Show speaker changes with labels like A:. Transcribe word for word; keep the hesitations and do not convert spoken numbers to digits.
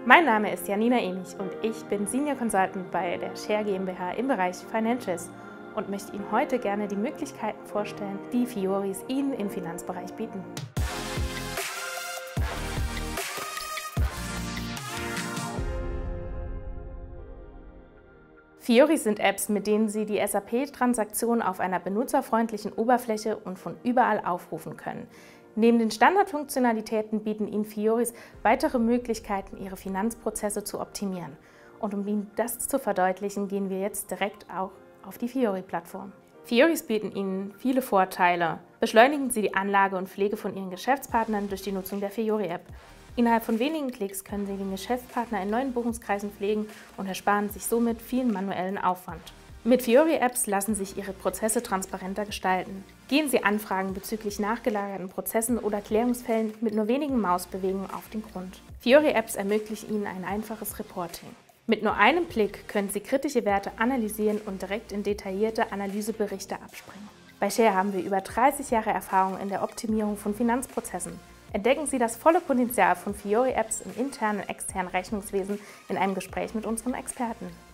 A: Mein Name ist Janina Emich und ich bin Senior Consultant bei der Share GmbH im Bereich Financials und möchte Ihnen heute gerne die Möglichkeiten vorstellen, die Fioris Ihnen im Finanzbereich bieten. Fioris sind Apps, mit denen Sie die S A P-Transaktionen auf einer benutzerfreundlichen Oberfläche und von überall aufrufen können. Neben den Standardfunktionalitäten bieten Ihnen Fioris weitere Möglichkeiten, Ihre Finanzprozesse zu optimieren. Und um Ihnen das zu verdeutlichen, gehen wir jetzt direkt auch auf die Fiori-Plattform. Fioris bieten Ihnen viele Vorteile. Beschleunigen Sie die Anlage und Pflege von Ihren Geschäftspartnern durch die Nutzung der Fiori-App. Innerhalb von wenigen Klicks können Sie den Geschäftspartner in neuen Buchungskreisen pflegen und ersparen sich somit vielen manuellen Aufwand. Mit Fiori-Apps lassen sich Ihre Prozesse transparenter gestalten. Gehen Sie Anfragen bezüglich nachgelagerten Prozessen oder Klärungsfällen mit nur wenigen Mausbewegungen auf den Grund. Fiori-Apps ermöglichen Ihnen ein einfaches Reporting. Mit nur einem Blick können Sie kritische Werte analysieren und direkt in detaillierte Analyseberichte abspringen. Bei Share haben wir über dreißig Jahre Erfahrung in der Optimierung von Finanzprozessen. Entdecken Sie das volle Potenzial von Fiori-Apps im internen und externen Rechnungswesen in einem Gespräch mit unseren Experten.